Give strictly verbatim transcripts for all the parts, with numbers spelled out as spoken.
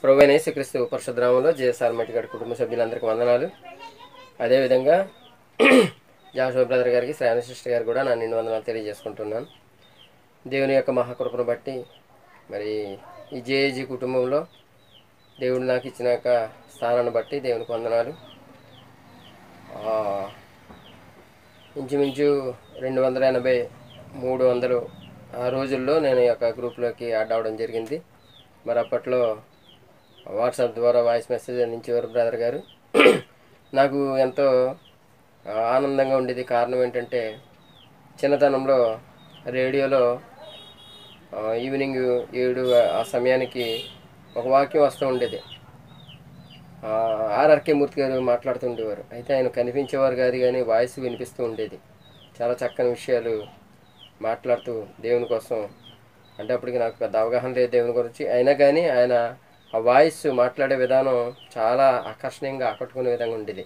ప్రభువైన యేసుక్రీస్తు పరిశుద్ధ నామములో జేఎస్ఆర్ మట్టి గారి కుటుంబ సభ్యులందరికీ వందనాలు. అదేవిధంగా జాషువా బ్రదర్ గారికి, శ్రావణ సిస్టర్ గారికి కూడా నా నిండు వందనాలు తెలియజేసుకుంటున్నాను. దేవుని యొక్క మహాకృపను బట్టి మరి ఈ జేఏజీ కుటుంబంలో దేవుడు నాకు ఇచ్చిన యొక్క స్థానాన్ని బట్టి దేవునికి వందనాలు. ఇంచుమించు రెండు వందల ఎనభై మూడు వందలు ఆ రోజుల్లో నేను ఈ యొక్క గ్రూప్లోకి యాడ్ అవ్వడం జరిగింది. మరి అప్పట్లో వాట్సాప్ ద్వారా వాయిస్ మెసేజ్ అందించేవారు బ్రదర్ గారు. నాకు ఎంతో ఆనందంగా ఉండేది. కారణం ఏంటంటే చిన్నతనంలో రేడియోలో ఈవినింగ్ ఏడు ఆ సమయానికి ఒక వాక్యం వస్తూ ఉండేది. ఆర్ఆర్కే మూర్తి గారు మాట్లాడుతుండేవారు. అయితే ఆయన కనిపించేవారు కాదు, కానీ వాయిస్ వినిపిస్తూ ఉండేది. చాలా చక్కని విషయాలు మాట్లాడుతూ దేవుని కోసం, అంటే అప్పటికి నాకు పెద్ద అవగాహన లేదు దేవుని గురించి, అయినా కానీ ఆయన ఆ వాయిస్ మాట్లాడే విధానం చాలా ఆకర్షణీయంగా ఆకట్టుకునే విధంగా ఉండేది.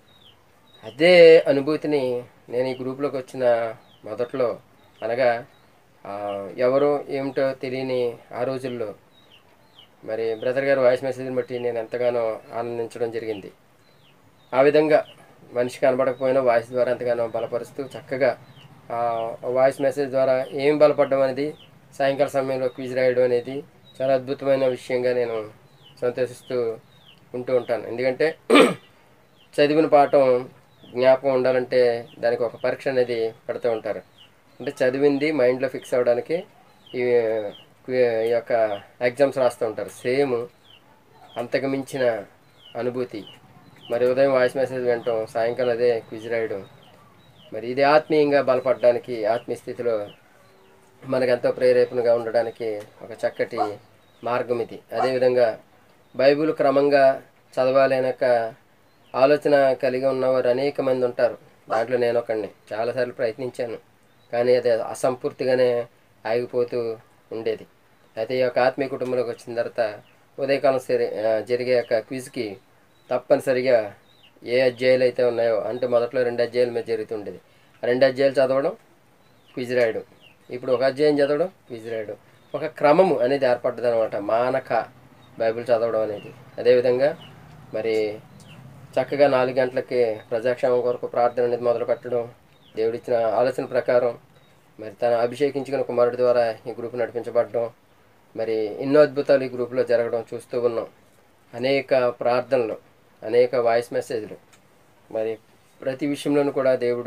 అదే అనుభూతిని నేను ఈ గ్రూప్లోకి వచ్చిన మొదట్లో, అనగా ఎవరో ఏమిటో తెలియని ఆ రోజుల్లో మరి బ్రదర్ గారు వాయిస్ మెసేజ్ని బట్టి నేను ఎంతగానో ఆనందించడం జరిగింది. ఆ విధంగా మనిషి కనబడకపోయినా వాయిస్ ద్వారా ఎంతగానో బలపరుస్తూ చక్కగా వాయిస్ మెసేజ్ ద్వారా ఏం బలపడడం అనేది, సాయంకాల సమయంలో క్విజ్ రాయడం అనేది చాలా అద్భుతమైన విషయంగా నేను సంతోషిస్తూ ఉంటూ ఉంటాను. ఎందుకంటే చదివిన పాఠం జ్ఞాపకం ఉండాలంటే దానికి ఒక పరీక్ష అనేది పెడుతూ ఉంటారు. అంటే చదివింది మైండ్లో ఫిక్స్ అవ్వడానికి ఈ ఈ యొక్క ఎగ్జామ్స్ రాస్తూ ఉంటారు. సేమ్ అంతకు మించిన అనుభూతి మరి ఉదయం వాయిస్ మెసేజ్ వినటం, సాయంకాలం అదే క్విజ్ రాయడం, మరి ఇది ఆత్మీయంగా బలపడడానికి, ఆత్మీయ స్థితిలో మనకెంతో ప్రేరేపణగా ఉండడానికి ఒక చక్కటి మార్గం ఇది. అదేవిధంగా బైబిల్ క్రమంగా చదవాలనక ఆలోచన కలిగి ఉన్నవారు అనేక మంది ఉంటారు. దాంట్లో నేను ఒకడిని. చాలాసార్లు ప్రయత్నించాను, కానీ అది అసంపూర్తిగానే ఆగిపోతూ ఉండేది. అయితే ఈ యొక్క ఆత్మీయ కుటుంబంలోకి వచ్చిన తర్వాత ఉదయకాలం సరి జరిగే యొక్క క్విజ్కి తప్పనిసరిగా ఏ అధ్యాయులు అయితే ఉన్నాయో, అంటే మొదట్లో రెండు అధ్యాయుల మీద జరుగుతుండేది. రెండు అధ్యాయులు చదవడం, క్విజ్ రాయడం. ఇప్పుడు ఒక అధ్యాయం చదవడం, క్విజ్ రాయడం. ఒక క్రమము అనేది ఏర్పడ్డది అనమాట, మానక బైబిల్ చదవడం అనేది. అదేవిధంగా మరి చక్కగా నాలుగు గంటలకి ప్రజాక్షేమం కొరకు ప్రార్థన అనేది మొదలు పెట్టడం, దేవుడిచ్చిన ఆలోచన ప్రకారం మరి తన అభిషేకించుకున్న కుమారుడి ద్వారా ఈ గ్రూప్ నడిపించబడడం, మరి ఎన్నో అద్భుతాలు ఈ గ్రూప్లో జరగడం చూస్తూ ఉన్నాం. అనేక ప్రార్థనలు, అనేక వాయిస్ మెసేజ్లు, మరి ప్రతి విషయంలోనూ కూడా దేవుడు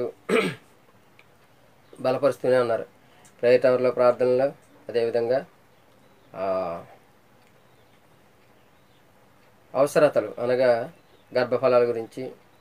బలపరుస్తూనే ఉన్నారు. ప్రేయర్ టవర్లో ప్రార్థనలు, అదేవిధంగా అవసరతలు అనగా గర్భఫలాల గురించి,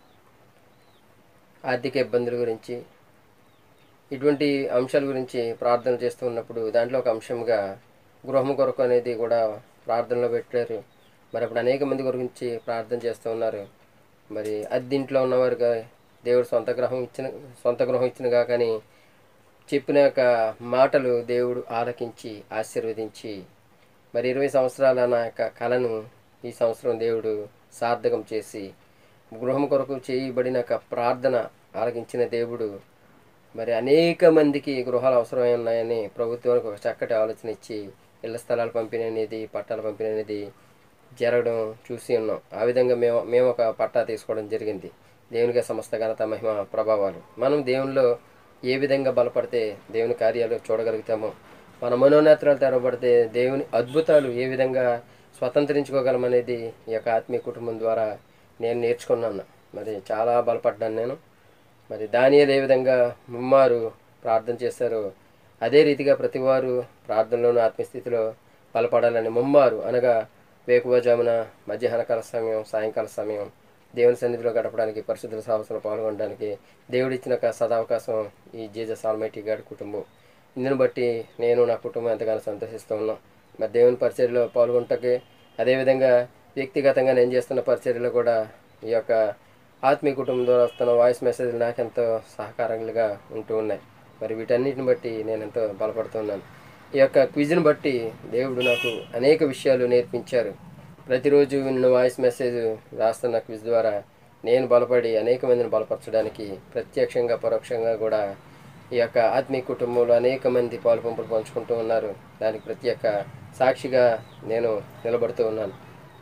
ఆర్థిక ఇబ్బందుల గురించి, ఇటువంటి అంశాల గురించి ప్రార్థన చేస్తూ ఉన్నప్పుడు దాంట్లో ఒక అంశంగా గృహం కొరకు అనేది కూడా ప్రార్థనలో పెట్టారు. మరి అప్పుడు అనేక మంది గురించి ప్రార్థన చేస్తూ ఉన్నారు. మరి అద్దెంట్లో ఉన్నవారుగా దేవుడు సొంత గృహం ఇచ్చిన సొంత గృహం ఇచ్చినగా కానీ చెప్పిన యొక్క మాటలు దేవుడు ఆలకించి ఆశీర్వదించి మరి ఇరవై సంవత్సరాల నా యొక్క కళను ఈ సంవత్సరం దేవుడు సార్థకం చేసి గృహం కొరకు చేయబడిన ప్రార్థన ఆలకించిన దేవుడు మరి అనేక మందికి గృహాలు అవసరమై ఉన్నాయని ప్రభుత్వానికి ఒక చక్కటి ఆలోచన ఇచ్చి ఇళ్ల స్థలాలు పంపిణీ అనేది, పట్టాల పంపిణీ అనేది జరగడం చూసి ఉన్నాం. ఆ విధంగా మేము మేము ఒక పట్టా తీసుకోవడం జరిగింది. దేవునికి సమస్త ఘనత, మహిమ, ప్రభావాలు. మనం దేవునిలో ఏ విధంగా బలపడితే దేవుని కార్యాలు చూడగలుగుతామో, మన మనోనేత్రాలు తెరవబడితే దేవుని అద్భుతాలు ఏ విధంగా స్వతంత్రించుకోగలమనేది ఈ యొక్క ఆత్మీయ కుటుంబం ద్వారా నేను నేర్చుకున్నాను. మరి చాలా బలపడ్డాను నేను. మరి దానియేలు ఏ విధంగా ముమ్మారు ప్రార్థన చేశారో అదే రీతిగా ప్రతివారు ప్రార్థనలోను ఆత్మీయస్థితిలో బలపడాలని ముమ్మారు, అనగా వేకువజామున, మధ్యాహ్నకాల సమయం, సాయంకాల సమయం దేవుని సన్నిధిలో గడపడానికి, పరిశుద్ధుల సహవాసంలో పాల్గొనడానికి దేవుడిచ్చిన సదావకాశం ఈ జీసస్ ఆల్మైటీ గారి కుటుంబం. ఇందుని బట్టి నేను నా కుటుంబం ఎంతగానో సంతోషిస్తూ ఉన్నాం. మరి దేవుని పరిచర్యలో పాల్గొంటకే, అదేవిధంగా వ్యక్తిగతంగా నేను చేస్తున్న పరిచర్యలో కూడా ఈ యొక్క ఆత్మీయ కుటుంబం ద్వారా వస్తున్న వాయిస్ మెసేజ్లు నాకెంతో సహకారంగా ఉంటూ ఉన్నాయి. మరి వీటన్నిటిని బట్టి నేను ఎంతో బలపడుతున్నాను. ఈ యొక్క క్విజ్ని బట్టి దేవుడు నాకు అనేక విషయాలు నేర్పించారు. ప్రతిరోజు నిన్న వాయిస్ మెసేజ్ రాస్తున్న క్విజ్ ద్వారా నేను బలపడి అనేక మందిని బలపరచడానికి ప్రత్యక్షంగా పరోక్షంగా కూడా ఈ యొక్క ఆత్మీయ కుటుంబంలో అనేక మంది పాలు పంపులు పంచుకుంటూ ఉన్నారు. దానికి ప్రత్యేక సాక్షిగా నేను నిలబడుతూ ఉన్నాను.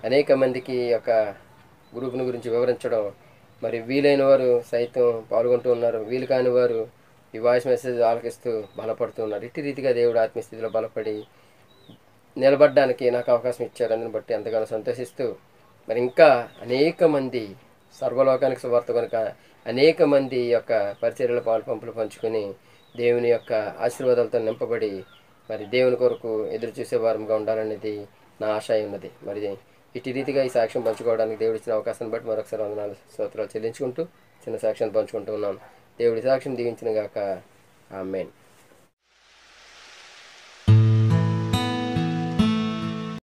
అనేక మందికి ఈ యొక్క గ్రూపుని గురించి వివరించడం, మరి వీలైన వారు సైతం పాల్గొంటూ ఉన్నారు, వీలు కాని వారు ఈ వాయిస్ మెసేజ్ ఆలకిస్తూ బలపడుతూ ఉన్నారు. ఇట్టి రీతిగా దేవుడు ఆత్మీయస్థితిలో బలపడి నిలబడడానికి నాకు అవకాశం ఇచ్చారు. అందుని బట్టి ఎంతగానో సంతోషిస్తూ, మరి ఇంకా అనేక మంది సర్వలోకానికి సువార్త కనుక అనేక మంది ఈ యొక్క పరిచర్యల పాలు పంపులు పంచుకొని దేవుని యొక్క ఆశీర్వాదాలతో నింపబడి మరి దేవుని కొరకు ఎదురు చూసే వారంగా ఉండాలనేది నా ఆశ అయి ఉన్నది. మరి ఇటు రీతిగా ఈ సాక్ష్యం పంచుకోవడానికి దేవుడు ఇచ్చిన అవకాశాన్ని బట్టి మరొకసారి వందనాలు స్తోత్రాలు చెల్లించుకుంటూ చిన్న సాక్ష్యాన్ని పంచుకుంటూ ఉన్నాను. దేవుడి సాక్ష్యం దీవించిన గాక. ఆమేన్.